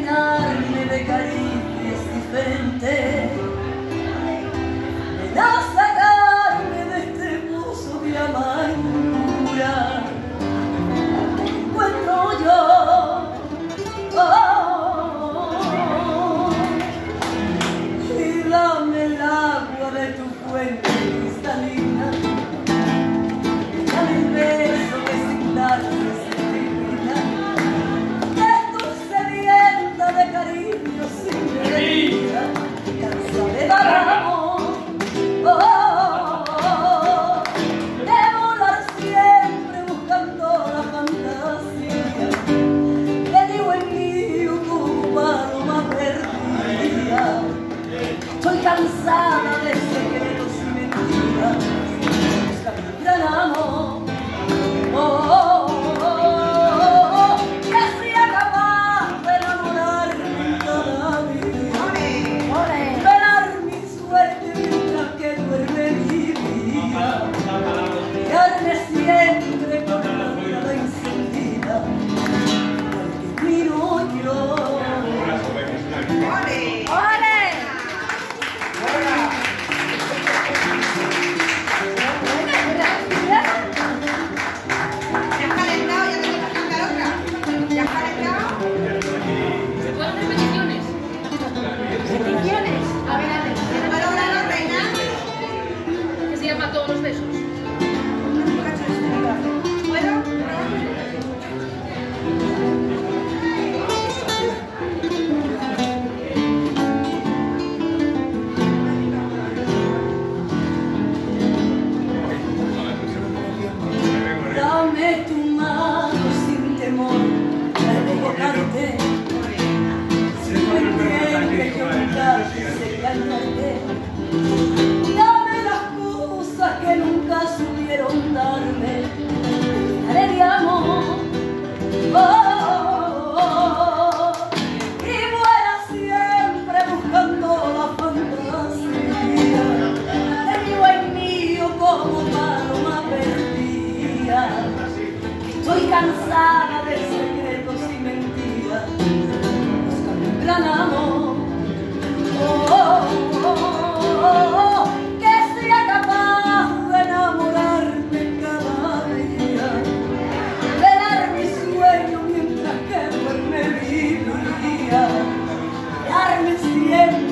llenarme de caricias diferentes, ven a sacarme de este pozo de amargura. Encuentro yo, y dame el agua de tu fuente cristalina, dame el beso que sin darte de cariño sin medida, cansada de dar amor, de volar siempre buscando la fantasía, te digo en mí como paloma perdida. Estoy cansada de secretos y mentiras, busca mi gran amor. Siempre con la mirada encendida, al que miro yo. ¡Ole! ¡Ole! ¿Ya has calentado? ¿Ya te vas a cantar otra? ¿Ya has calentado? ¿Se pueden hacer peticiones? ¿Peticiones? A ver, ¿puedo hablar, reina? Que se llama Todos los besos. Dame tu mano sin temor de evocarte, sin pendiente que ocultarte sería engañarte. Dame las cosas que nunca supieron darme, daré de amor, y vuela siempre buscando la fantasía, de mi buen mío como paloma perdida. Estoy cansada de secretos y mentiras, busca mi gran amor, que sea capaz de enamorarme cada día, de dar mi sueño mientras que duerme mi día, darme siempre